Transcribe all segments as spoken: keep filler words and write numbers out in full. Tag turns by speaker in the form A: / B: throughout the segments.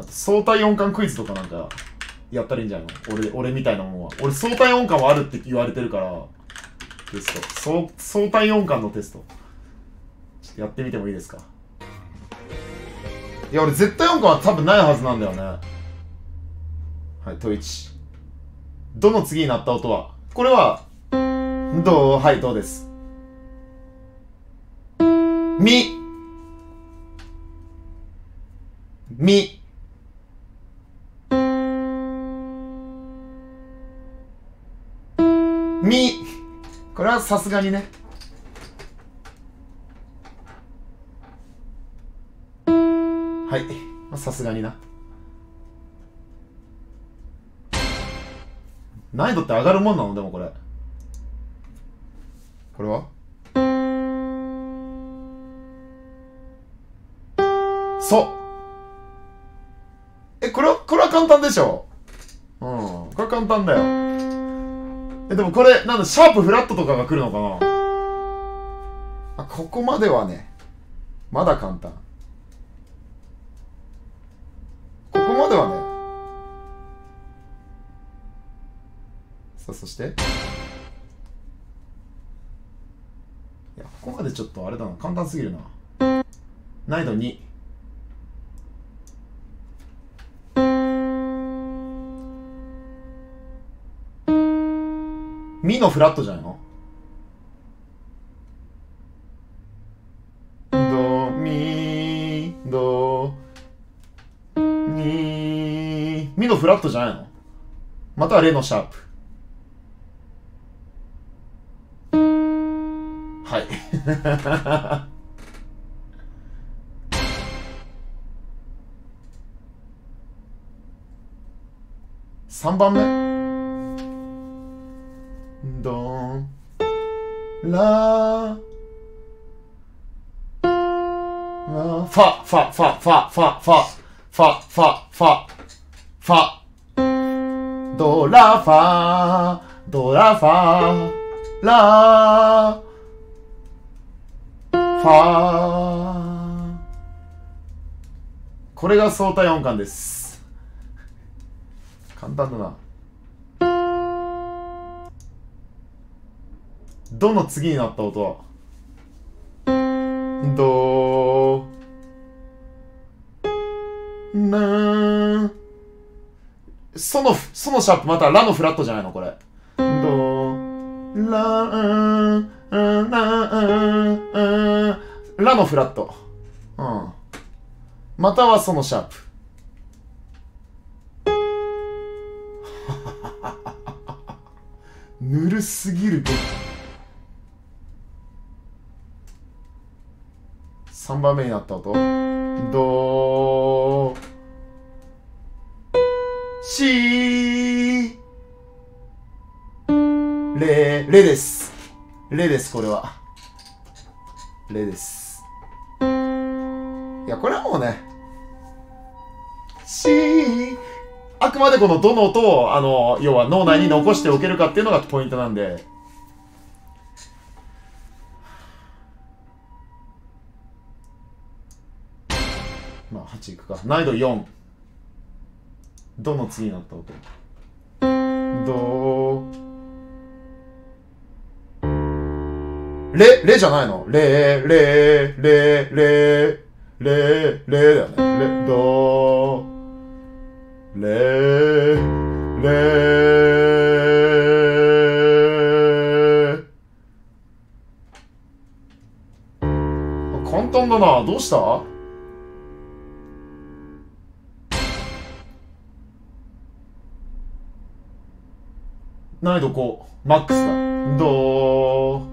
A: あと相対音感クイズとかなんかやったらいいんじゃないの？俺、俺みたいなもんは。俺相対音感はあるって言われてるから、テスト。相、相対音感のテスト。ちょっとやってみてもいいですか？いや、俺絶対音感は多分ないはずなんだよね。はい、トイチ。どの次になった音は？これは、どう？はい、どうです。み。み。み。これはさすがにね。はい。さすがにな。難易度って上がるもんなの？でもこれ。これはそう。え、これは、これは簡単でしょ？うん。これは簡単だよ。え、でもこれ、なんだ、シャープフラットとかが来るのかな？あ、ここまではね、まだ簡単。ここまではね。さあ、そして。いや、ここまでちょっとあれだな。簡単すぎるな。難易度に。ミのフラットじゃないの？ド、ミ、ド、ミ、ミのフラットじゃないの？またはレのシャープ。はい。さんばんめ。ドン、ラ、ファ、ファ、ファ、ファ、ファ、ファ、ファ、ファ、ファ、ファ、ファ、ドラ、ファ、ドラ、ファ、ラ、ファ。これが相対音感です。簡単だな。ドの次になった音はドなー。ソのソのシャープまたはラのフラットじゃないのこれ。ドラーララのフラット。うん。またはソのシャープ。ぬるすぎる。さんばんめになった音。ドシレレです。レです、これは。レです。いや、これはもうね、シー、あくまでこのどの音を、あの、要は脳内に残しておけるかっていうのがポイントなんで。まあ、はちいくか。難易度よん。どの次になった音。どレ、レじゃないの？レ、レ、レ、レ、レ、レだよね。レ、ドレ、レ。簡単だな。どうした？難易度ご。マックスだ。ド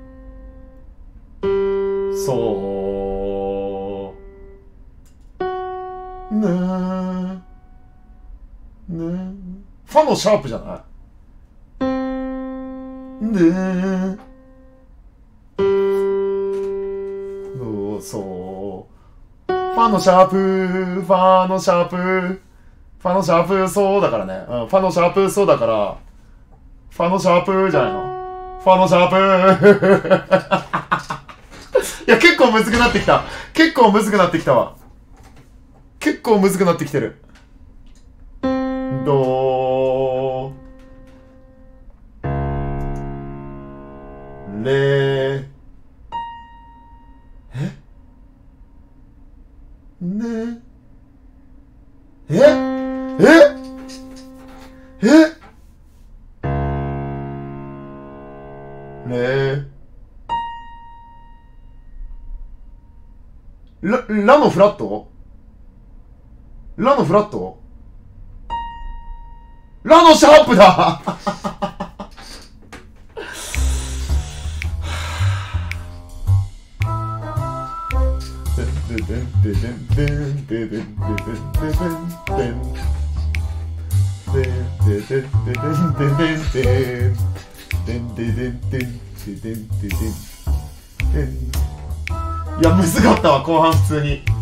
A: ソねねファのシャープじゃないねドソファのシャープファのシャープファのシャープそうだからね、うん、ファのシャープそうだからファのシャープじゃないの？ファのシャープいや、結構むずくなってきた。結構むずくなってきたわ。結構構むずくなってきてる。ドレえねえええレラ、ラのフラットラのフラットラのシャープだいや、むずかったわ、後半普通に。